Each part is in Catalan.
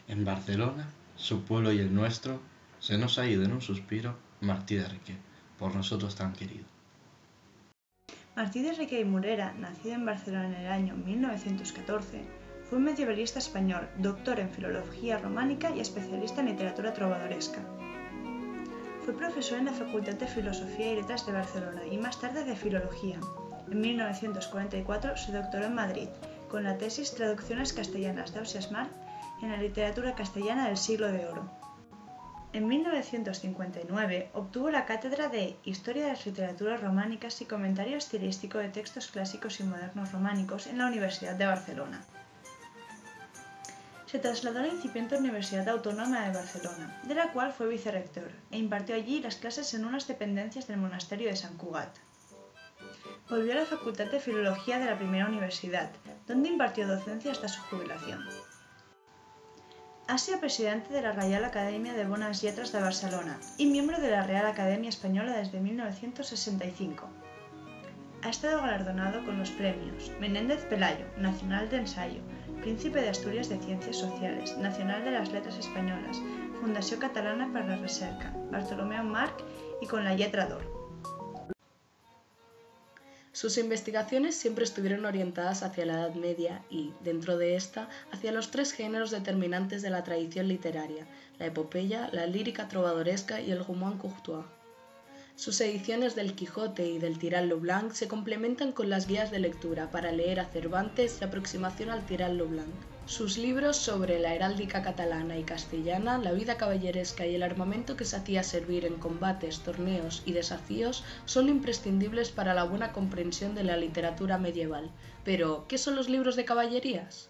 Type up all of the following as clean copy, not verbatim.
En Barcelona, su pueblo y el nuestro, se nos ha ido en un suspiro Martí de Riquer, por nosotros tan querido. Martí de Riquer y Morera, nacido en Barcelona en el año 1914, fue un medievalista español, doctor en filología románica y especialista en literatura trovadoresca. Fue profesor en la Facultad de Filosofía y Letras de Barcelona y más tarde de Filología. En 1944 se doctoró en Madrid con la tesis Traducciones castellanas de Ausiàs March en la literatura castellana del Siglo de Oro. En 1959 obtuvo la cátedra de Historia de las Literaturas Románicas y Comentario Estilístico de Textos Clásicos y Modernos Románicos en la Universidad de Barcelona. Se trasladó a la incipiente Universidad Autónoma de Barcelona, de la cual fue vicerrector, e impartió allí las clases en unas dependencias del monasterio de Sant Cugat. Volvió a la Facultad de Filología de la primera universidad, donde impartió docencia hasta su jubilación. Ha sido presidente de la Reial Acadèmia de Bones Lletres de Barcelona y miembro de la Real Academia Española desde 1965. Ha estado galardonado con los premios Menéndez Pelayo, Nacional de Ensayo, Príncipe de Asturias de Ciencias Sociales, Nacional de las Letras Españolas, Fundació Catalana per la Recerca, Bartolomeu March y con la Lletra d'Or. Sus investigaciones siempre estuvieron orientadas hacia la Edad Media y, dentro de esta, hacia los tres géneros determinantes de la tradición literaria, la epopeya, la lírica trovadoresca y el roman courtois. Sus ediciones del Quijote y del Tirant lo Blanc se complementan con las guías de lectura para leer a Cervantes y aproximación al Tirant lo Blanc. Sus libros sobre la heráldica catalana y castellana, la vida caballeresca y el armamento que se hacía servir en combates, torneos y desafíos son imprescindibles para la buena comprensión de la literatura medieval. Pero, ¿qué son los libros de caballerías?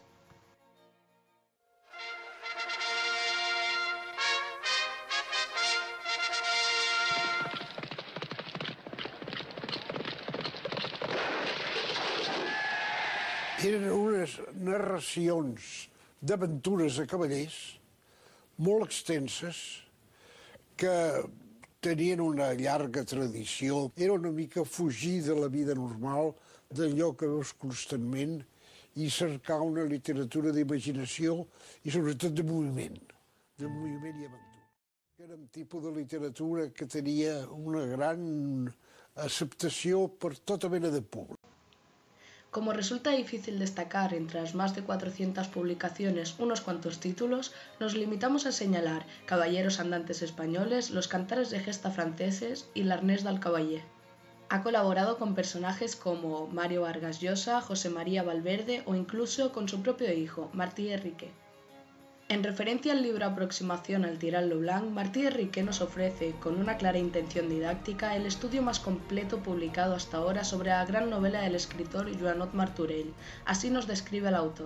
Eren unes narracions d'aventures de cavallers molt extenses que tenien una llarga tradició. Era una mica fugir de la vida normal, d'allò que veus constantment, i cercar una literatura d'imaginació i sobretot de moviment i aventura. Era un tipus de literatura que tenia una gran acceptació per tota mena de públic. Como resulta difícil destacar entre las más de 400 publicaciones unos cuantos títulos, nos limitamos a señalar Caballeros Andantes Españoles, Los Cantares de Gesta Franceses y L'Arnès del Cavaller. Ha colaborado con personajes como Mario Vargas Llosa, José María Valverde o incluso con su propio hijo, Martí de Riquer. En referencia al libro Aproximación al Tirant lo Blanc, Martí de Riquer nos ofrece, con una clara intención didáctica, el estudio más completo publicado hasta ahora sobre la gran novela del escritor Joanot Martorell. Así nos describe el autor.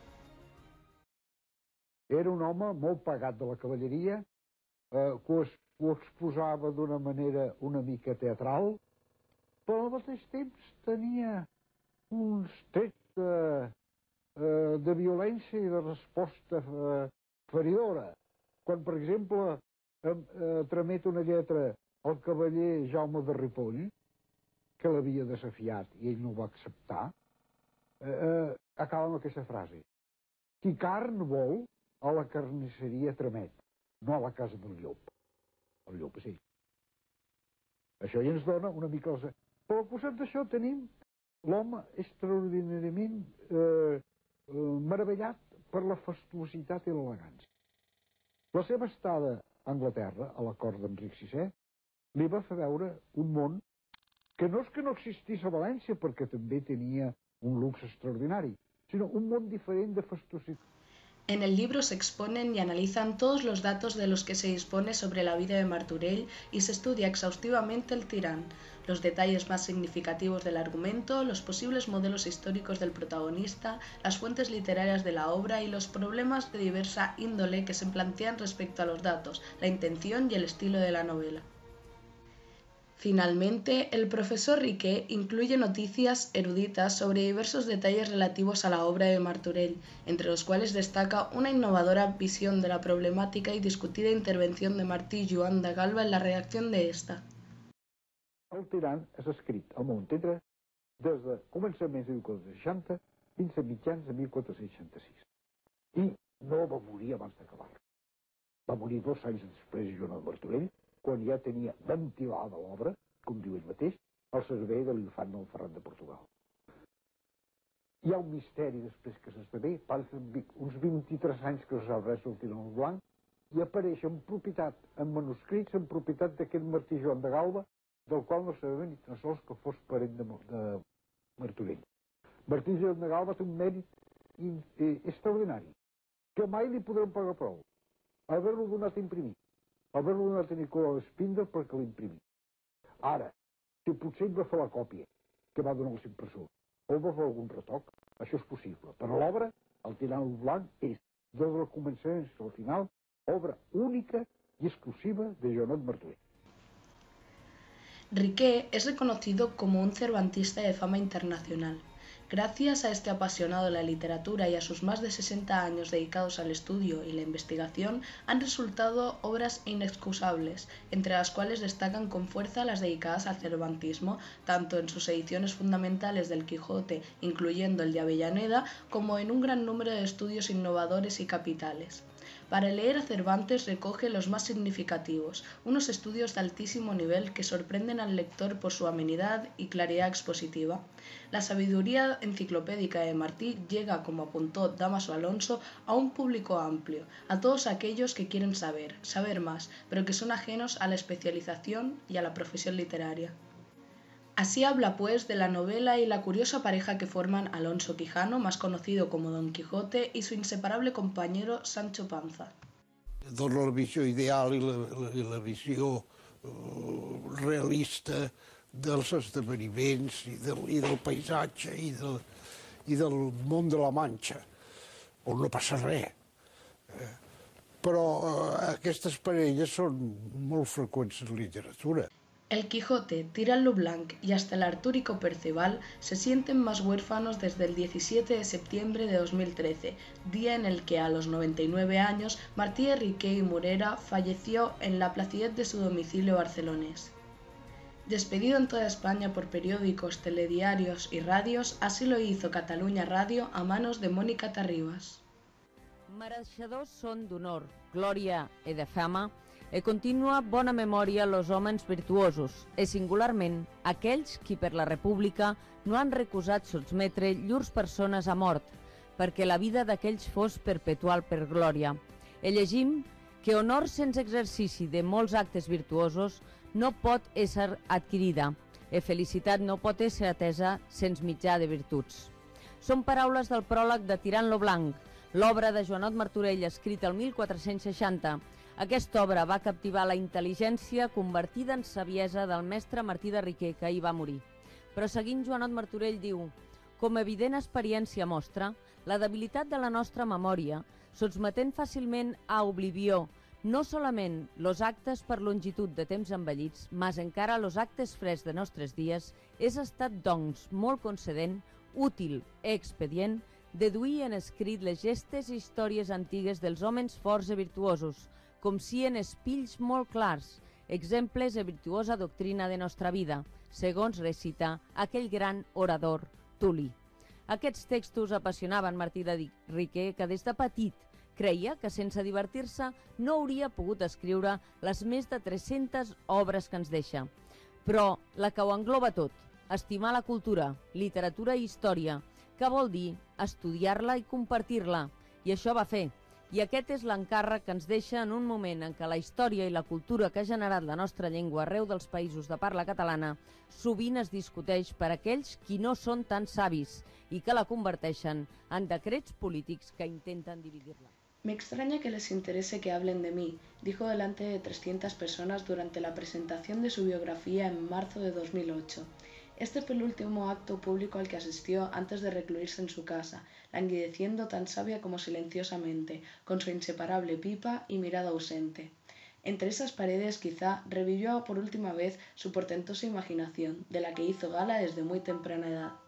Era un home molt pagat de la cavalleria, que ho exposava d'una manera una mica teatral, però al mateix temps tenia uns trets de violència i de resposta feridora. Quan, per exemple, tramet una lletra al cavaller Jaume de Ripoll, que l'havia desafiat i ell no ho va acceptar, acaba amb aquesta frase: qui carn vol, a la carnisseria tramet, no a la casa del llop. El llop és ell. Això ja ens dona una mica... Però al costat d'això tenim l'home extraordinàriament meravellat per la fastuositat i l'elegància. La seva estada a Anglaterra, a la cort d'Enric VI, li va fer veure un món que no és que no existís a València, perquè també tenia un luxe extraordinari, sinó un món diferent de fastuositat. En el libro se exponen y analizan todos los datos de los que se dispone sobre la vida de Martorell y se estudia exhaustivamente el Tirant, los detalles más significativos del argumento, los posibles modelos históricos del protagonista, las fuentes literarias de la obra y los problemas de diversa índole que se plantean respecto a los datos, la intención y el estilo de la novela. Finalmente, el profesor Riquer incluye noticias eruditas sobre diversos detalles relativos a la obra de Martorell, entre los cuales destaca una innovadora visión de la problemática y discutida intervención de Martí Joan de Galba en la redacción de esta. El Tirant és escrit al meu entendre des de començaments de 1460 fins a mitjans de 1466. I no va morir abans d'acabar-lo. Va morir 2 anys després de Joanot Martorell, quan ja tenia ventilada l'obra, com diu ell mateix, al servei de l'infant del Ferran de Portugal. Hi ha un misteri després que s'esdevé, passen uns 23 anys que no sap res del Tirant lo Blanc, i apareix en propietat, en manuscrits, en propietat d'aquest Martí Joan de Galba, del qual no sabem ni tan sols que fos parent de Martorell. Martí Joan de Galba té un mèrit extraordinari, que mai li podrem pagar prou. Haver-lo donat a imprimir, haver-lo donat a Nicolau Espinder perquè l'imprimí. Ara, si potser ell va fer la còpia que va donar els impressors, o va fer algun retoc, això és possible. Però l'obra, el Tirant lo Blanc, és, des del començament fins al final, obra única y exclusiva de Joanot Martorell. Riquer es reconocido como un cervantista de fama internacional. Gracias a este apasionado de la literatura y a sus más de 60 años dedicados al estudio y la investigación, han resultado obras inexcusables, entre las cuales destacan con fuerza las dedicadas al cervantismo, tanto en sus ediciones fundamentales del Quijote, incluyendo el de Avellaneda, como en un gran número de estudios innovadores y capitales. Para leer a Cervantes recoge los más significativos, unos estudios de altísimo nivel que sorprenden al lector por su amenidad y claridad expositiva. La sabiduría enciclopédica de Martí llega, como apuntó Dámaso Alonso, a un público amplio, a todos aquellos que quieren saber más, pero que son ajenos a la especialización y a la profesión literaria. Así habla, pues, de la novela y la curiosa pareja que forman Alonso Quijano, más conocido como Don Quijote, y su inseparable compañero Sancho Panza. Dona la visió ideal i la visió realista dels esdeveniments i del paisatge i del món de la Manxa, on no passa res. Però aquestes parelles són molt freqüents en literatura. El Quijote, Tirant lo Blanc y hasta el Artúrico Perceval se sienten más huérfanos desde el 17 de septiembre de 2013, día en el que a los 99 años Martí de Riquer y Morera falleció en la placidez de su domicilio barcelonés. Despedido en toda España por periódicos, telediarios y radios, así lo hizo Catalunya Radio a manos de Mónica Tarribas. Mereixedors són d'honor, glòria i de fama, e contínua bona memòria los hòmens virtuosos, e singularment aquells qui per la República no han recusat sotmetre llurs persones a mort, perquè la vida d'aquells fos perpetual per glòria. E llegim que honor sense exercici de molts actes virtuosos no pot ésser adquirida, e felicitat no pot ésser atesa sense mitjà de virtuts. Són paraules del pròleg de Tirant lo Blanc, l'obra de Joanot Martorell escrita el 1460. Aquesta obra va captivar la intel·ligència convertida en saviesa del mestre Martí de Riquer, que ahir va morir. Però seguint Joanot Martorell diu: com evident experiència mostra, la debilitat de la nostra memòria, sotmetent fàcilment a oblivió no solament los actes per longitud de temps envellits, mas encara los actes freds de nostres dies, és estat, doncs, molt concedent, útil e expedient deduir en escrit les gestes i històries antigues dels homes forts i virtuosos, com si en espills molt clars, exemples de virtuosa doctrina de nostra vida, segons recita aquell gran orador Tuli. Aquests textos apassionaven Martí de Riquer, que des de petit creia que sense divertir-se no hauria pogut escriure les més de 300 obres que ens deixa. Però la que ho engloba tot, estimar la cultura, literatura i història, que vol dir estudiar-la i compartir-la, i això va fer. I aquest és l'encàrrec que ens deixa en un moment en què la història i la cultura que ha generat la nostra llengua arreu dels països de parla catalana sovint es discuteix per aquells qui no són tan savis i que la converteixen en decrets polítics que intenten dividir-la. Me extraña que les interese que hablen de mí, dijo delante de 300 personas durante la presentación de su biografía en marzo de 2008. Este fue el último acto público al que asistió antes de recluirse en su casa, languideciendo tan sabia como silenciosamente, con su inseparable pipa y mirada ausente. Entre esas paredes quizá revivió por última vez su portentosa imaginación, de la que hizo gala desde muy temprana edad.